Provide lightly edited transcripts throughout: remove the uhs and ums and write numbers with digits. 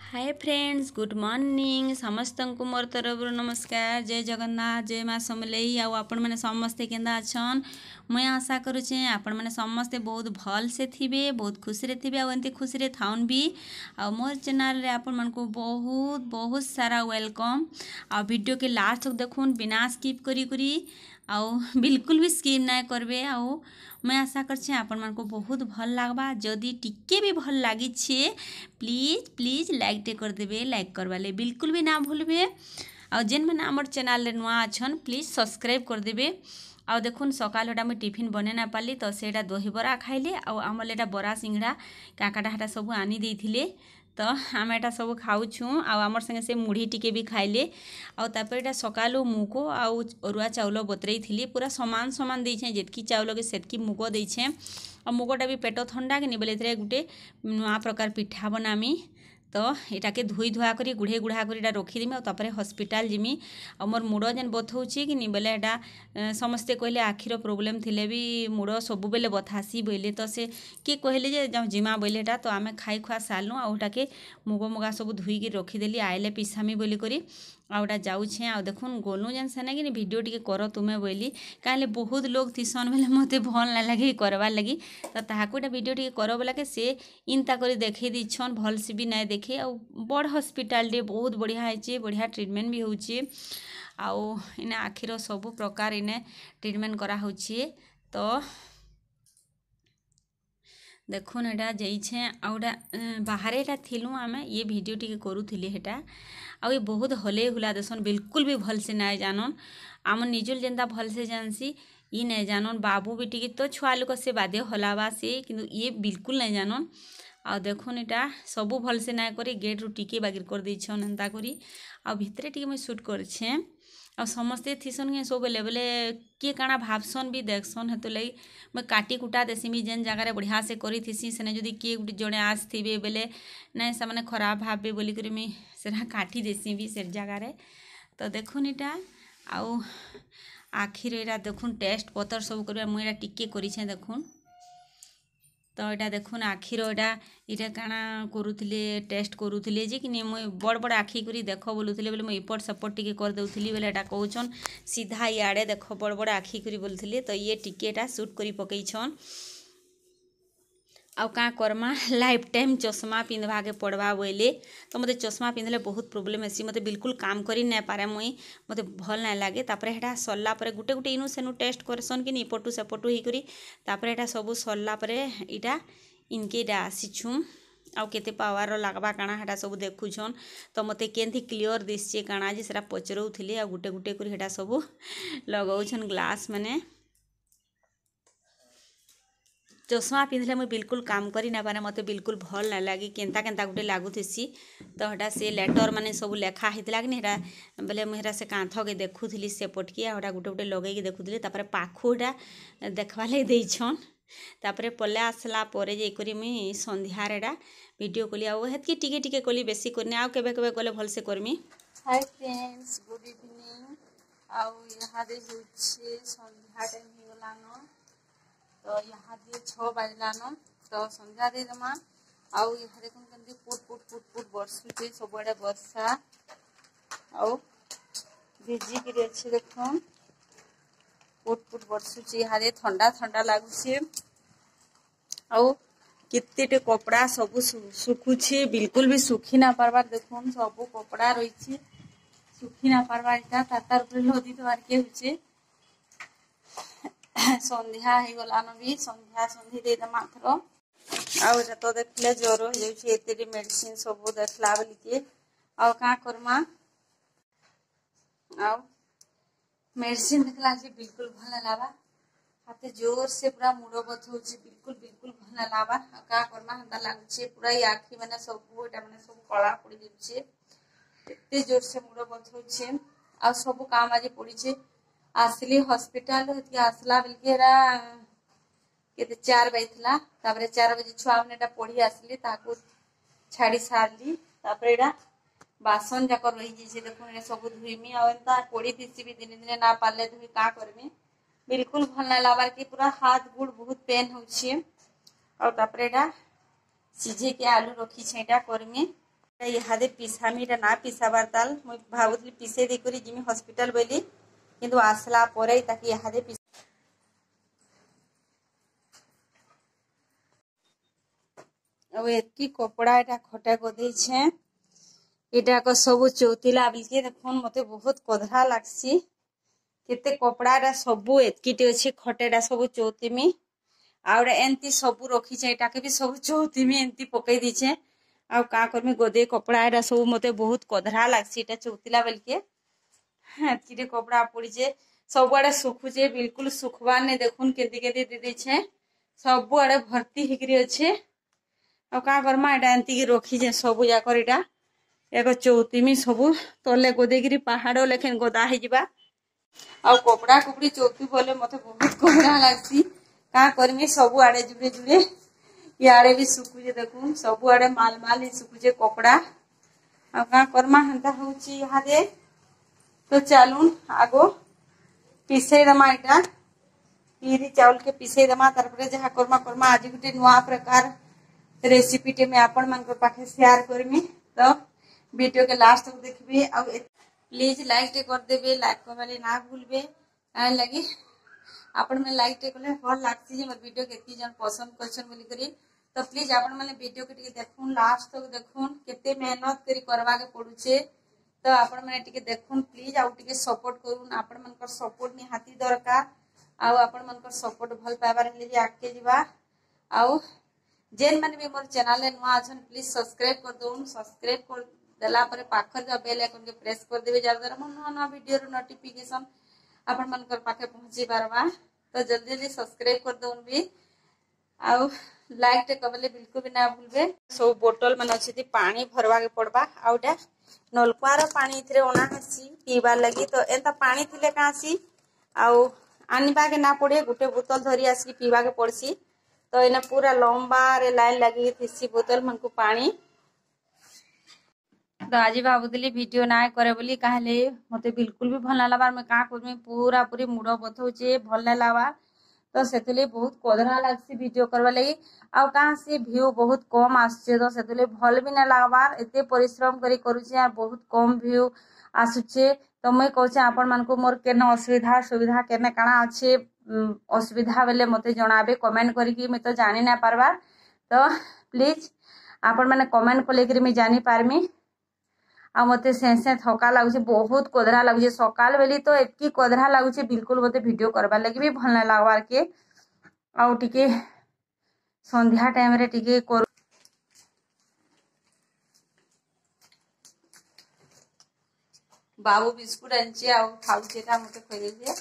हाय friends, good morning. समस्त को मोर तरफ नमस्कार। जय जगन्नाथ, जय माँ समलेई। आउ आपण मैंने समस्ते केंदा अच्छन। मुझे आशा करुचे आपण मैंने समस्ते बहुत भल से थिबे, बहुत खुशी रे थिबे, आउ एंती खुशी रे थाउन भी। आउ मोर चैनल रे आपण मन को बहुत बहुत सारा वेलकम। आउ वीडियो के लास्ट तक देखुन बिना स्किप करी करी, आउ बिल्कुल भी स्किप ना करबे। आउ मैं आशा करछे आपण मन को बहुत भल लागबा। जदि टिके भी भल लागी छे प्लीज प्लीज लाइक टे कर देबे। लाइक करवाले बिल्कुल भी ना भूलबे। आउ जेन मैंने आमर चैनल रे नुआ अछन प्लीज सब्सक्राइब कर देबे। आउ देखुन सकाल होटा मुझे टिफिन बने ना पाली तो सेटा दही बरा खाइले। आउ आमर एटा बरा सिंगड़ा काकाटा हाटा सब आनी देथिले तो आम एटा सब खाऊछु। आउ आमर संगे से मुढ़ी टिके भी खाइले। आउ तापर एटा सकालु मुगो आउ अरुआ चाउल बतरई थिली। पूरा समान समान देछे, जेतकी चाउल के सेतकी मुगो देछे। और मुगोटा भी पेट ठंडा के निबले इतरे गुटे नुआ प्रकार पिठा बनामी। तो यहाँ के धोई धुआ करी गुढ़े गुढ़ा कर रखीदेमी। और तापर हॉस्पिटल जिमी। और मोर मुड़ जेन बथौची कि बोले एटा समस्ते कहले आखिर प्रोब्लेम थिले भी मुड़ सब बेले बथासी बोले। तो से किए कहले जे जिमा बोले एटा तो आमे खाई खुआ सारलु। आउटा के मुग मुगा सब धोईकी रखीदेली आइले पिसामी बोली करी। आउटा जाऊे। आ देखुन गलु जेन सेने कि वीडियो टिके कर तुमे बोली कहले बहुत लोग थीसन बोले मते भल ना लगे करवार लगी। तो ताहाको एटा वीडियो टिके कर बोला के से इनता करी देखई दीछन भल से भी ना देखे। आ बड़ हॉस्पिटल रे बहुत बढ़िया है, बढ़िया ट्रीटमेंट भी होचे। आउ इने आखिर सब प्रकार इने ट्रीटमेंट करा होचे। तो देखुन एटा जाइछे आउटा बाहर एटा थिलु आमे ये वीडियो टिके करूथिली हेटा। आउ ये बहुत हले हुला देसन, बिल्कुल भी भल से ना जानन। आम निजुल जेनता भल से जानसी ई नहीं जानन। बाबू भी टिके तो छुआ लोक से बादे हलावा से, किंतु ये बिल्कुल नहीं जानन। आ देखुन एटा सबू भल से ना करी गेट रु टिके बागिर कर देछन एंता करी। आ भितरे टिके मैं शूट करछे। आ समस्ते थीसन के सब बेले बेले किए काଣା भावसन भी देखसन। हेतु लई मैं काटी कुटा देसीमी जेन जगह बढ़िया से करी थीसी सेने जदि किए गुटे जड़े आसथिबे बेले ना से माने खराब भावे बोली करी मैं सेना काटी देसी भी से जगह। तो देखुन इटा आउ आखिर एटा देखुन टेस्ट पतर सब करबा मुई एटा टिके करिछे देखुन। तो यहाँ देखुन आखिर यहाँ काଣା करूथिले टेस्ट करूथिले जे कि मुई बड़ बड़ आखि करी देख बोलुथिले बोले मुई इपट सपट टिके कर देउथिली बोले एटा कहउछन सीधा इयाडे देख बड़ बड़ आखि करी बोलुथिले। तो ये टिके एटा शूट करी पकईछन। आउ का करमा लाइफ टाइम चश्मा पिंधवा के पड़वा बोले। तो मते चश्मा पिंधले बहुत प्रोब्लेम हेसी, मते बिल्कुल काम करी ना पारे मुई, मते भल ना लागे। तापर हेटा सरला परे गुटे गुटे इनु सेनु टेस्ट करसन कि इपटू सेपटू ही करी। तापर हेटा सब सरला परे इटा इनके इटा आसीछु। आउ केते पावर लागबा काଣା हेटा सब देखुछन। तो मते केंथी क्लियर दिसचे काଣା जे सेरा पचरउथिले। आ गुटे गुटे करी हेटा सब लगाउछन ग्लास माने। चश्मा पिंधले मुझे बिल्कुल काम करी ना पारे, मते बिल्कुल भल ना लगे केंता केंता गुटे लागुथेसी। तो हेटा से लेटर माने सब लेखा हेतला कि हेटा बोले मुझे हेटा से कांथ के देखुथिली सेपट के हेटा गुटे गुटे लगई के देखुथिली। तापर पाखु हेटा देखवा ले देइछन। तापर पले आसला परे जे करी मुई संध्यार एटा वीडियो कली। आउ हेतकी टिके टिके कली, बेसी करनी। आउ केबे केबे गले भल से करमी। Hi friends, good evening. आउ यहाँ दे होछे संध्या टाइम ही गलानो। तो यहाँ दे 6 बजलान। तो संध्या दे दमा। आउ यहाँ देखुन केमती पुट पुट पुट पुट बरसुचे सबुआडे वर्षा। आउ भिजी कि अच्छे देखुन पुट पुट बरसुचे। यहाँ दे ठंडा ठंडा लागुचे। आउ कितने कपड़ा सब सुखुचे, बिल्कुल भी सुखी ना पारबार। देखुन सब कपड़ा रही सुखी ना पारबार। इटा तार ऊपर लदी देवार के होचे। संध्या ही गलान भी संध्या संधि दे दमा थरो। आउ तो देखले ज्वर हो जाउछे एतेरी मेडिसिन सब देखला बोली के। आउ का करमा आउ मेडिसिन देखला से बिल्कुल भल ना लाबा। हाथे जोर से पूरा मुड़ बथौछे, बिल्कुल बिल्कुल भल ना लाबा। का करमा हंदा लागुछे पूरा आखि माने सब एटा माने सब कला पड़ी जाउछे। एते जोर से मुड़ बथौछे। आ सब काम आज पड़ीछे। आसली हॉस्पिटल हेतके आसला बिलकेरा केते 4 बजला। तापरे 4 बजे छुआ माने पढ़ी आसली ताको छाड़ी सारली। तापरे एटा बासन जाक रही जे देखुन ए सब धुइमी। आ एंता पड़ी दिसी भी दिन दिन ना पाले धुई का करमी, बिल्कुल भल ना लाबार के पूरा हाथ गुड़ बहुत पेन होछे। और तापरे एटा सीझे के आलू रखी छेटा करमी। इहादे पिसामी ना पिसाबार ताल मुई भाबुतली पिसे दे करी जिमी हॉस्पिटल बोली किंतु आसला परे ताकि इहादे अब एतकी कपड़ा एटा खटे गदे छे एटा को सब चौतिला बिलके देखुन मते बहुत कधरा लागसी केते कपड़ा रा सब एतकीटे अछि खटेटा सब चौतिमी आउडा एंती सब रखी छे एटा के भी सब चौतिमी एंती पकई दी छे आ का करमी गदे कपड़ा एटा सब मते बहुत कधरा लागसी एटा चौतिला बिलके एतकीटे कपड़ा पड़ी जे सब आडे सुखुजे बिल्कुल सुखवा ने देखुन केदी केदी दे दी छे सब आडे भर्ती हिकरी अछि आ का करमा एटा एंती की रखी जे सब जाकर एटा एक चौतिमी सब तले गदेगिरी पहाड़ लेखन गदा हो जावा आ कपड़ा कुपड़ी चौथी बोले मते बहुत कपड़ा लागसी का करमी सब आडे जुड़े जुड़े याडे भी सुकुजे देखुन सब आडे माल माल ही सुकुजे कपड़ा आ का करमा हंता होची इहादे तो चलून आगो पिसे दमा एटा पीरी चावल के पिसे दमा तारपरे जहा करमा करमा आज गुटे नुआ प्रकार रेसिपी टे में आपण मन को पाखे शेयर करमी तो वीडियो के लास्ट तक देखबे आ प्लीज लाइक टे कर देबे लाइक करले ना भूलबे आ लगी आपण में लाइक टे करले भल लागसी जे मोर वीडियो केती जन पसंद करछन बोली करी तो प्लीज आपण माने वीडियो के टिके देखुन लास्ट तक देखुन केते मेहनत करी करवा के पडुचे तो आपण माने टिके देखुन प्लीज आ टिके सपोर्ट करून आपण मन कर सपोर्ट नि हाथी दरकार आ आपण मन कर सपोर्ट भल पाइबार ले आके जीवा आ जेन माने भी मोर चैनल ले नुआ अछन प्लीज सब्सक्राइब कर दोन सब्सक्राइब कर देला परे पाखर जो बेल आइकन के प्रेस कर देबे जार द्वारा मन नवा वीडियो रो नोटिफिकेशन आपण मन कर पाखे पहुंची पारबा तो जल्दी जल्दी सब्सक्राइब कर दोन भी आ लाइक टे कबले बिल्कुल भी ना भूलबे सब बोतल मन अछि पानी भरवा के पड़बा आउटा नलकुआर पानी इथरे ओना हसी पीबा लगी तो एता पानी थिले कासी आ आनिबा के ना पड़े गुटे बोतल धरी आसी पीबा के पड़सी तो एना पूरा लंबा रे लाइन लगी थिसी बोतल मन को पानी तो आज भावुली वीडियो ना करे बोली कहले मते बिल्कुल भी भल ना लबार मैं का करमी पूरा पूरी मुड़ बथौचे भल ना लबा तो सेतले बहुत कधरा लागसी वीडियो करबा लगी आ कहां से व्यू बहुत कम आछे तो सेतले भल भी ना लागबार एते परिश्रम करी करूचे आ बहुत कम व्यू आसुचे तो मैं कहूचे आपण मन को मोर केना असुविधा सुविधा केने काना अच्छे असुविधा बेले मते जणाबे कमेंट करी मैं तो जानि ना पारबा तो प्लीज आपण माने कमेंट को लेकर मैं जानि पारमी आ मते से थका लगुचे बहुत कधरा लगुचे सकाल बेली तो एतकी कधरा लगुचे बिल्कुल मते वीडियो करबा लगी भी भल ना लागबार के आ टिके संध्या टाइम रे टिके कर बाबू बिस्कुट आनचे आ खाउचे ता मते खइ दे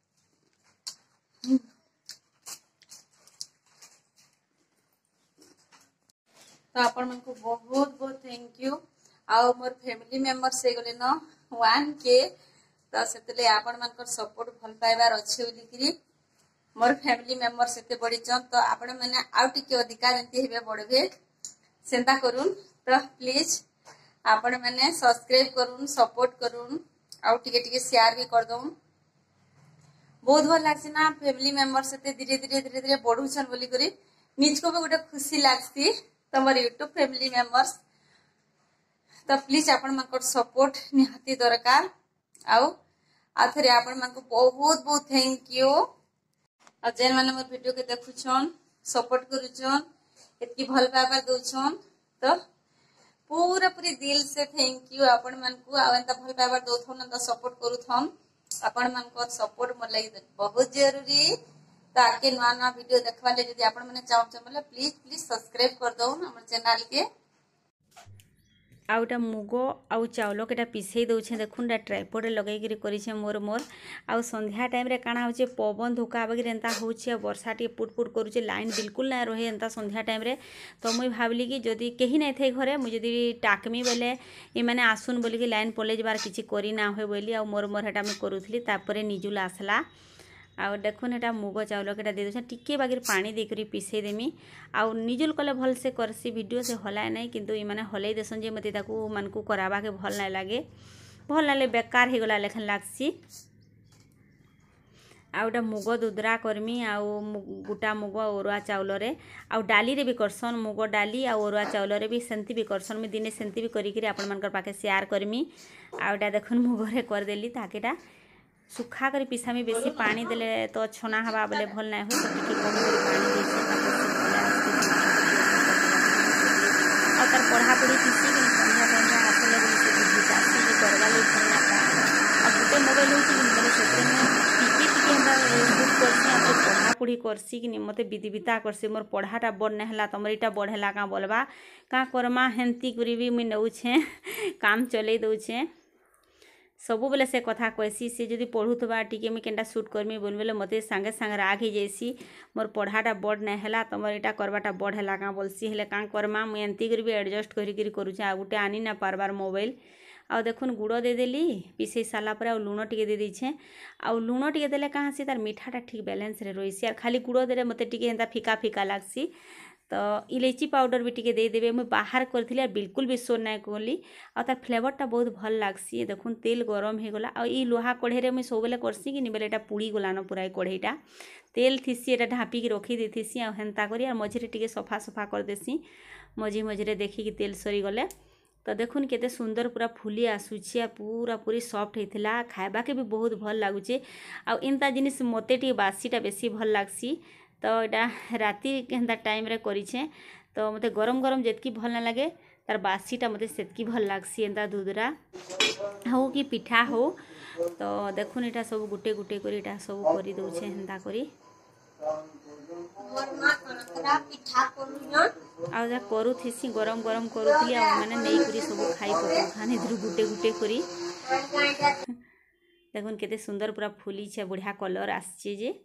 तो आपण मन को बहुत बहुत थैंक यू आ मोर फैमिली मेंबर से गले न 1K तो सेतले आपण मन कर सपोर्ट भल पाइबार अछि बोलिकरी मोर फैमिली मेंबर सेते बड़ी चन तो आपण माने आउ टिके अधिकार एंती हेबे बडबे सेंता करूं तो प्लीज आपण माने सब्सक्राइब करूं सपोर्ट करूं आउ टिके टिके शेयर भी कर दऊं बहुत भल लागसी ना फैमिली मेंबर सेते धीरे धीरे बढ़ुछन बोली करी निज को भी गोटे खुशी लागसी तो मोर यूट्यूब फैमिली मेंबर्स तो प्लीज आपण मन को सपोर्ट निहाती दरकार आउ आथरे आपण मन को बहुत बहुत थैंक यू आ जेन माने मोर वीडियो के देखुछन सपोर्ट करूछन एतकी भल पाबा दोछन तो पूरा पूरी दिल से थैंक यू आपण मन को आ एंता भल पाबा दोथन तो सपोर्ट करूथन आपण मन को सपोर्ट मोर लागि बहुत जरूरी तो आके नवा नवा वीडियो देखबा ले यदि आपण माने चाहो मतलब प्लीज सब्सक्राइब कर दो हमर चैनल के आउटा मुग आउ चाउल केटा पिसई दउछे देखुन डा ट्राइपॉड लगाई करी करिछे मोर आउ संध्या टाइम रे काना होचे पवन धुका बगिर एंता होचे वर्षा टी पुट पुट करूचे लाइन बिल्कुल ना रहे एंता संध्या टाइम रे तो मुई भाबली कि जदी केही नै थे घरे मुई जदी टाकमी बेले ए माने आसुन बोली कि लाइन पले जबार किछि करी ना होय बोली आउ मोर हेटा मैं करूथली तापरे निजुल आसला आउ देखुन एटा मुग चाउल केटा दे दे टिके बागिर पानी देकरी पिसे देमी आउ निजुल कले भल से करसी वीडियो से हलाय नै किंतु ई माने हलै देसन जे मते ताकू मानकू कराबा के भल नै लागे भल नाले बेकार हे गला लेखन लागसी आउटा मुग दुदरा करमी आउ गोटा मुग अरुआ चाउल रे आउ डाली रे भी करसन मुग डाली आउ अरुआ चाउल रे भी सेंती भी करसन मैं दिने सेंती भी करी आपण मानकर पाखे शेयर करमी आउटा देखन मुग रे कर देली ताकेटा सुखा कर पिसामी बेसी पानी देले तो छना हवा बोले भल ना हो तो टिके कम कर पानी देसे आ तार पढ़ा पढ़ी किसी के संध्या टाइम रे आसले भी से बुझिता से करवा ले भल ना आ गुटे मोबाइल होची बोले सेते में टिके हमरा शूट करसी आ पढ़ा पढ़ी करसी कि मते विधिविता करसी मोर पढ़ाटा बड़ न हला तमर इटा बड़ हला का बोलबा का करमा हेंती करिवि मुई नउ छे काम चले दउ छे सबु बेले से कथा कहसी से जदि पढ़ुथबा टिके मुई केनटा शूट करमी बोल बेले मते संगे संगे राग ही जैसी मोर पढ़ाटा बड़ न हला तमर इटा करबाटा बड़ हला का बोलसी हेले का करमा मुई एंती करबी एडजस्ट करी करी करू छे आ गुटे आनी ना पारबार मोबाइल आ देखुन गुड़ दे देली पिसे साला पर आ लुण टिके दे दीछे आ लुण टिके देले कहाँ से तार मीठाटा ठीक बैलेंस रे रहीसी आर खाली गुड़ देले मते टिके हेंता फीका फीका लागसी तो इलायची पाउडर भी टिके दे देबे मुई बाहर करथिले आ बिल्कुल भी सोर नाय कोली आ तार फ्लेवरटा बहुत भल लागसी देखुन तेल गरम हे गला आ ई लोहा कढ़े रे मुई सोबेले करसी कि निबेले एटा पुड़ी गलानो पूरा कढ़ेटा तेल थिसी एटा ढापी की रखी देथिसी आ हेंता करी आ मझिरे टिके सफा सफा कर देसी मझी मझिरे देखि कि तेल सरी गले तो देखुन केते सुंदर पूरा फुली आसुची आ पूरा पूरी सॉफ्ट हेथिला खाइबा के भी बहुत भल लागुचे आ इनता जिनिस मते टी बासीटा बेसी भल लागसी तो एटा राति केनता टाइम रे करिछे तो मते गरम गरम जेतकी भल ना लागे तार बासीटा मते सेतकी भल लागसी एंता दुदरा हो कि पिठा हो तो देखुन एटा सब गुटे गुटे करी एटा सब करी दउछे हेंता करी आ जा करू थिसी गरम गरम करूथली आ माने नेई करी सब खाई पको खाने धरु गुटे गुटे करी देखुन केते सुंदर पूरा फुली छे बढ़िया कलर आछे जे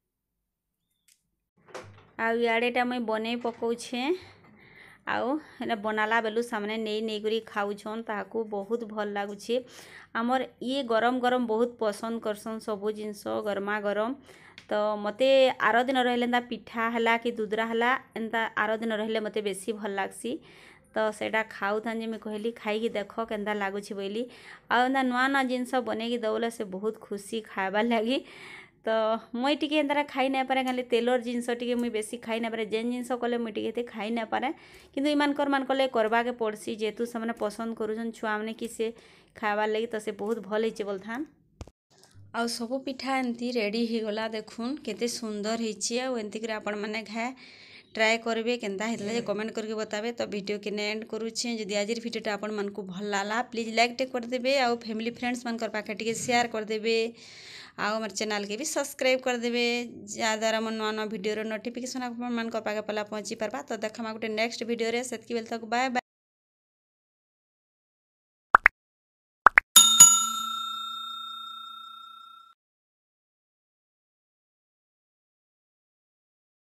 आ याडेटा मैं बने पकाउछे आउ एना बनाला बेलु सामने नहीं करी खाउछन ताकू बहुत भल लागुछे हमर ये गरम गरम बहुत पसंद करसन सबो जिंस गरमा गरम तो मते आरो दिन रहलेंदा पिठा हला कि दुदरा हला एंता आरो दिन रहले मते बेसी भल लागसी तो सेटा खाउ थान जे मैं कहली खाई कि देखो केंदा लागुछे बोली आ एंदा नुआ नुआ जिंस बने कि दउले से बहुत खुशी खाइबा लागी तो मुई टिके एंतारा खाई ना पारे खाली तेलर जिनस टिके मुई बेसी खाई ना पारे जेन जिनस कले मुई टिके खाई ना पारे किंतु इमानकर मानकले करबा के पड़सी जेतु से पसंद करूछन छुआ माने कि से खाइबार लगी तो से बहुत भल होइचे बोलथान आ सब पिठा एंती रेडी हो गला देखुन केते सुंदर होइचे आ एंती करे आपण माने खाए ट्राए करबे केनता हेतले जे कमेंट करके बताबे तो वीडियो के एंड करूछे जदि आजिर वीडियोटा आपण मानकू भल लाला प्लीज लाइक टे कर देबे आ फैमिली फ्रेंड्स मानकर पाखे टिके शेयर कर देबे आ हमर चैनल के भी सब्सक्राइब कर देबे ज्यादा मन नवा नवा वीडियो रो नोटिफिकेशन आपण मानकर पाखे पहला पहुंची परबा तो देखमा गुटे नेक्स्ट वीडियो रे सेतकी बेल तक बाय बाय।